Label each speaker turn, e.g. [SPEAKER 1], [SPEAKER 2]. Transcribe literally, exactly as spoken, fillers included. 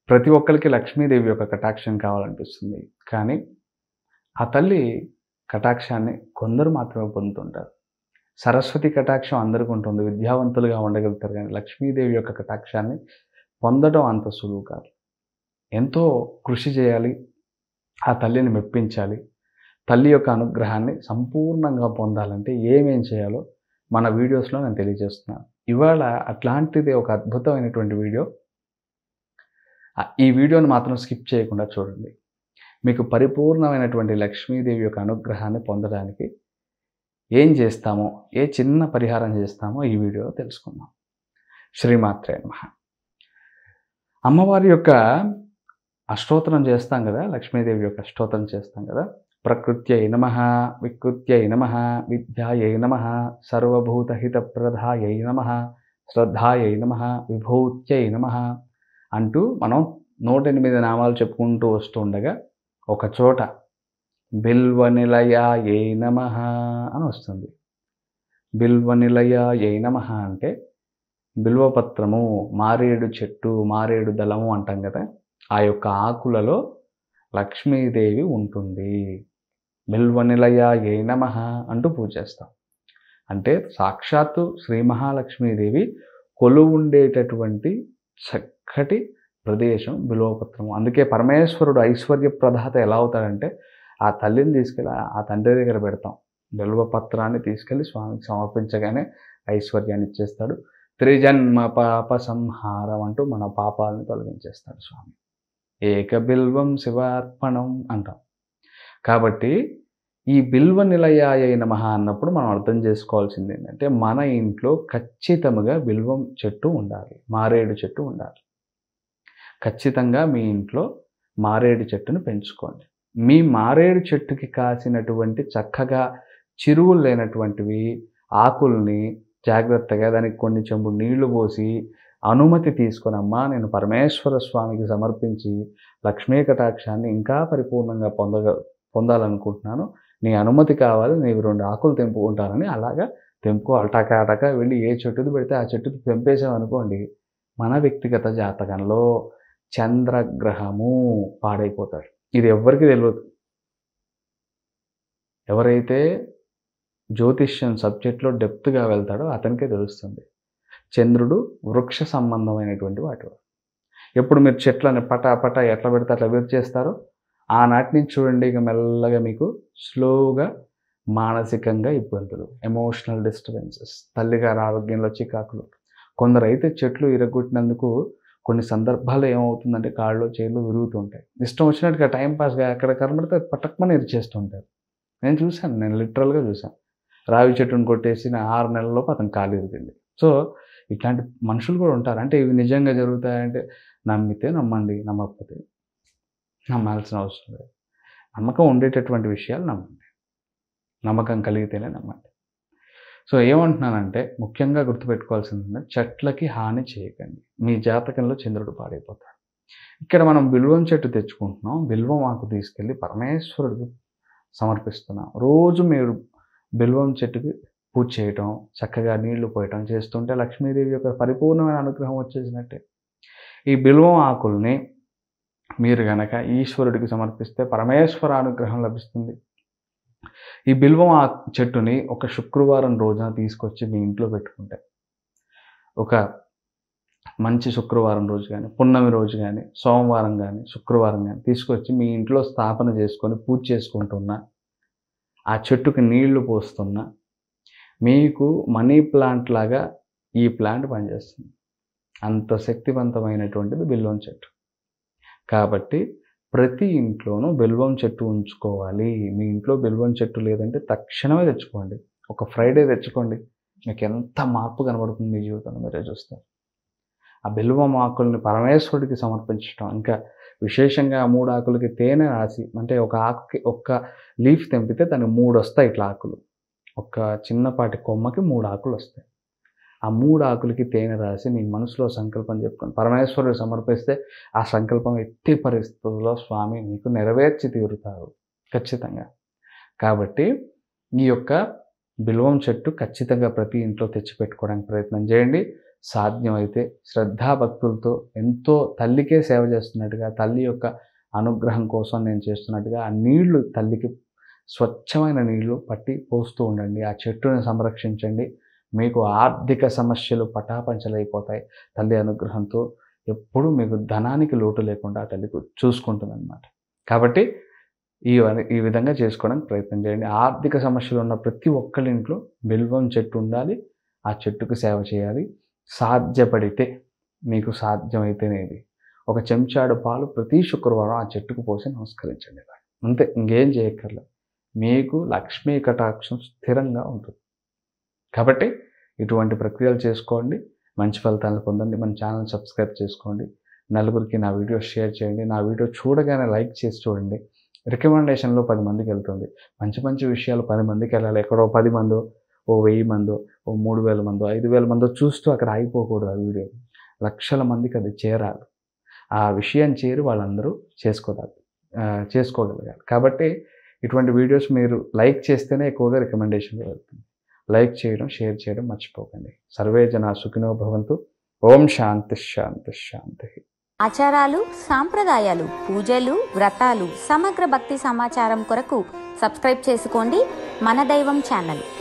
[SPEAKER 1] ప్రతి ఒక్కరికి లక్ష్మీదేవి యొక్క కటాక్షం కావాలనిపిస్తుంది. కానీ ఆ తల్లి కటాక్షాన్ని కొందరు మాత్రమే పొందుతుంటారు. సరస్వతి కటాక్షం అందరికీ ఉంటుంది. విద్యావంతులుగా ఉండగలుగుతారు. కానీ లక్ష్మీదేవి యొక్క కటాక్షాన్ని పొందడం అంత సులువు కాదు. ఎంతో కృషి చేయాలి. ఆ తల్లిని మెప్పించాలి. తల్లి యొక్క అనుగ్రహాన్ని సంపూర్ణంగా పొందాలంటే ఏమేం చేయాలో మన వీడియోస్లో నేను తెలియజేస్తున్నాను. ఇవాళ అట్లాంటిది ఒక అద్భుతమైనటువంటి వీడియో. ఈ వీడియోని మాత్రం స్కిప్ చేయకుండా చూడండి. మీకు పరిపూర్ణమైనటువంటి లక్ష్మీదేవి యొక్క అనుగ్రహాన్ని పొందడానికి ఏం చేస్తామో, ఏ చిన్న పరిహారం చేస్తామో ఈ వీడియోలో తెలుసుకుందాం. శ్రీమాత్రే నమః. అమ్మవారి యొక్క అష్టోత్తరం చేస్తాం కదా, లక్ష్మీదేవి యొక్క అష్టోత్తరం చేస్తాం కదా. ప్రకృత్యై నమః, వికృత్యై నమః, విద్యాయై నమః, సర్వభూతహితప్రదాయై నమః, శ్రద్ధాయై నమః, విభూత్యై నమః అంటూ మనం నూట ఎనిమిది నామాలు చెప్పుకుంటూ వస్తూ ఉండగా ఒక చోట బిల్వనిలయాయై నమః అని వస్తుంది. బిల్వనిలయాయై నమః అంటే బిల్వపత్రము, మారేడు చెట్టు, మారేడు దళము అంటాం కదా, ఆ యొక్క ఆకులలో లక్ష్మీదేవి ఉంటుంది. బిల్వనిలయాయై నమః అంటూ పూజ చేస్తాం. అంటే సాక్షాత్తు శ్రీ మహాలక్ష్మీదేవి కొలువు ఉండేటటువంటి చక్కటి ప్రదేశం బిల్వపత్రము. అందుకే పరమేశ్వరుడు ఐశ్వర్య ప్రదాత ఎలా అవుతాడంటే ఆ తల్లిని తీసుకెళ్ళి ఆ తండ్రి దగ్గర పెడతాం. బిల్వపత్రాన్ని తీసుకెళ్ళి స్వామికి సమర్పించగానే ఐశ్వర్యాన్ని ఇచ్చేస్తాడు. త్రిజన్మ పాప సంహారం అంటూ మన పాపాలను తొలగించేస్తాడు స్వామి. ఏక బిల్వం శివార్పణం అంటాం. కాబట్టి ఈ బిల్వ నిలయాయై నమః అన్నప్పుడు మనం అర్థం చేసుకోవాల్సింది ఏంటంటే మన ఇంట్లో ఖచ్చితంగా బిల్వం చెట్టు ఉండాలి, మారేడు చెట్టు ఉండాలి. ఖచ్చితంగా మీ ఇంట్లో మారేడు చెట్టును పెంచుకోండి. మీ మారేడు చెట్టుకి కాసినటువంటి చక్కగా చిరువులు లేనటువంటివి ఆకుల్ని జాగ్రత్తగా దానికి కొన్ని చెంబు నీళ్లు పోసి అనుమతి తీసుకొనమ్మా నేను పరమేశ్వర స్వామికి సమర్పించి లక్ష్మీ కటాక్షాన్ని ఇంకా పరిపూర్ణంగా పొందగ పొందాలనుకుంటున్నాను, నీ అనుమతి కావాలి, నీవు రెండు ఆకులు తెంపుకుంటానని అలాగా తెంపుకో. అటాక అటాక వెళ్ళి ఏ చెట్టుది పెడితే ఆ చెట్టుది తెంపేసామనుకోండి, మన వ్యక్తిగత జాతకంలో చంద్రగ్రహము పాడైపోతాడు. ఇది ఎవ్వరికీ తెలియదు. ఎవరైతే జ్యోతిష్యం సబ్జెక్ట్లో డెప్త్గా వెళ్తాడో అతనికే తెలుస్తుంది. చంద్రుడు వృక్ష సంబంధమైనటువంటి వాటి. ఎప్పుడు మీరు చెట్లను పటా పటా ఎట్లా పెడితే అట్లా విరిచేస్తారో ఆనాటి నుంచి చూడండి ఇక మెల్లగా మీకు స్లోగా మానసికంగా ఇబ్బందులు, ఎమోషనల్ డిస్టర్బెన్సెస్, తల్లిగారి ఆరోగ్యంలో చికాకులు. కొందరు అయితే చెట్లు ఇరగొట్టినందుకు కొన్ని సందర్భాలు ఏమవుతుందంటే కాళ్ళు చేళ్ళు విరుగుతుంటాయి. ఇష్టం వచ్చినట్టుగా టైంపాస్గా ఎక్కడ కనబడితే పటక్మని ఇరిచేస్తుంటారు. నేను చూశాను, నేను లిటరల్గా చూశాను. రావి చెట్టును కొట్టేసిన ఆరు నెలల్లోపు అతను కాలు ఇరిగింది. సో ఇట్లాంటి మనుషులు కూడా ఉంటారు. అంటే ఇవి నిజంగా జరుగుతాయంటే నమ్మితే నమ్మండి, నమ్మకపోతే నమ్మాల్సిన అవసరం లేదు. నమ్మకం ఉండేటటువంటి విషయాలు నమ్మండి, నమ్మకం కలిగితేనే నమ్మండి. సో ఏమంటున్నానంటే ముఖ్యంగా గుర్తుపెట్టుకోవాల్సింది చెట్లకి హాని చేయకండి. మీ జాతకంలో చంద్రుడు పాడైపోతాడు. ఇక్కడ మనం బిల్వం చెట్టు తెచ్చుకుంటున్నాం, బిల్వం ఆకు తీసుకెళ్ళి పరమేశ్వరుడికి సమర్పిస్తున్నాం. రోజు మీరు బిల్వం చెట్టుకి పూజ చేయటం, చక్కగా నీళ్లు పోయటం చేస్తుంటే లక్ష్మీదేవి యొక్క పరిపూర్ణమైన అనుగ్రహం వచ్చేసినట్టే. ఈ బిల్వం ఆకుల్ని మీరు గనక ఈశ్వరుడికి సమర్పిస్తే పరమేశ్వర అనుగ్రహం లభిస్తుంది. ఈ బిల్వం ఆ చెట్టుని ఒక శుక్రవారం రోజున తీసుకొచ్చి మీ ఇంట్లో పెట్టుకుంటే, ఒక మంచి శుక్రవారం రోజు కానీ, పున్నమి రోజు కానీ, సోమవారం కానీ, శుక్రవారం కానీ తీసుకొచ్చి మీ ఇంట్లో స్థాపన చేసుకొని పూజ చేసుకుంటున్నా, ఆ చెట్టుకి నీళ్లు పోస్తున్నా, మీకు మనీ ప్లాంట్ లాగా ఈ ప్లాంట్ పనిచేస్తుంది. అంత శక్తివంతమైనటువంటిది బిల్వం చెట్టు. కాబట్టి ప్రతి ఇంట్లోనూ బిల్వం చెట్టు ఉంచుకోవాలి. మీ ఇంట్లో బిల్వం చెట్టు లేదంటే తక్షణమే తెచ్చుకోండి. ఒక ఫ్రైడే తెచ్చుకోండి, మీకు ఎంత మార్పు కనబడుతుంది మీ జీవితంలో మీరే చూస్తారు. ఆ బిల్వం ఆకుల్ని పరమేశ్వరుడికి సమర్పించడం, ఇంకా విశేషంగా ఆ మూడు ఆకులకి తేనె రాసి, అంటే ఒక ఆకుకి ఒక్క లీఫ్ తెంపితే దానికి మూడు వస్తాయి ఇట్లా ఆకులు. ఒక చిన్నపాటి కొమ్మకి మూడు ఆకులు వస్తాయి. ఆ మూడు ఆకులకి తేనె రాసి నీ మనసులో సంకల్పం చెప్పుకొని పరమేశ్వరుడు సమర్పిస్తే ఆ సంకల్పం ఎట్టి పరిస్థితుల్లో స్వామి నీకు నెరవేర్చి తీరుతారు ఖచ్చితంగా. కాబట్టి ఈ యొక్క బిల్వం చెట్టు ఖచ్చితంగా ప్రతి ఇంట్లో తెచ్చిపెట్టుకోవడానికి ప్రయత్నం చేయండి. సాధ్యమైతే శ్రద్ధాభక్తులతో ఎంతో తల్లికే సేవ చేస్తున్నట్టుగా, తల్లి యొక్క అనుగ్రహం కోసం నేను చేస్తున్నట్టుగా ఆ నీళ్లు తల్లికి స్వచ్ఛమైన నీళ్లు పట్టి పోస్తూ ఉండండి. ఆ చెట్టుని సంరక్షించండి. మీకు ఆర్థిక సమస్యలు పటాపంచలైపోతాయి. తల్లి అనుగ్రహంతో ఎప్పుడూ మీకు ధనానికి లోటు లేకుండా తల్లి చూసుకుంటుందన్నమాట. కాబట్టి ఈ ఈ విధంగా చేసుకోవడానికి ప్రయత్నం చేయండి. ఆర్థిక సమస్యలు ఉన్న ప్రతి ఒక్కళ్ళ ఇంట్లో బిల్వం చెట్టు ఉండాలి. ఆ చెట్టుకు సేవ చేయాలి. సాధ్యపడితే, మీకు సాధ్యమైతేనేది ఒక చెంచాడు పాలు ప్రతి శుక్రవారం ఆ చెట్టుకు పోసి నమస్కరించండి. అంతే, ఇంకేం చేయక్కర్లేదు. మీకు లక్ష్మీ కటాక్షం స్థిరంగా ఉంటుంది. కాబట్టి ఇటువంటి ప్రక్రియలు చేసుకోండి, మంచి ఫలితాలను పొందండి. మన ఛానల్ సబ్స్క్రైబ్ చేసుకోండి, నలుగురికి నా వీడియో షేర్ చేయండి. నా వీడియో చూడగానే లైక్ చేసి చూడండి. రికమెండేషన్లో పది మందికి వెళ్తుంది. మంచి మంచి విషయాలు పది మందికి వెళ్ళాలి. ఎక్కడో పది మందో, ఓ వెయ్యి మందో, ఓ మూడు వేల మందో, ఐదు వేల మందో చూస్తూ అక్కడ ఆగిపోకూడదు. ఆ వీడియో లక్షల మందికి అది చేరాలి. ఆ విషయం చేరి వాళ్ళందరూ చేసుకోవాలి, చేసుకోగలగాలి. కాబట్టి ఇటువంటి వీడియోస్ మీరు లైక్ చేస్తేనే ఎక్కువగా రికమెండేషన్లో వెళ్తుంది. లైక్ చేయడం, షేర్ చేయడం మర్చిపోకండి. సర్వే జనా సుఖినో భవంతు. ఓం శాంతి శాంతి శాంతి.
[SPEAKER 2] ఆచారాలు, సాంప్రదాయాలు, పూజలు, వ్రతాలు, సమగ్ర భక్తి సమాచారం కొరకు సబ్స్క్రైబ్ చేసుకోండి మన దైవం ఛానల్.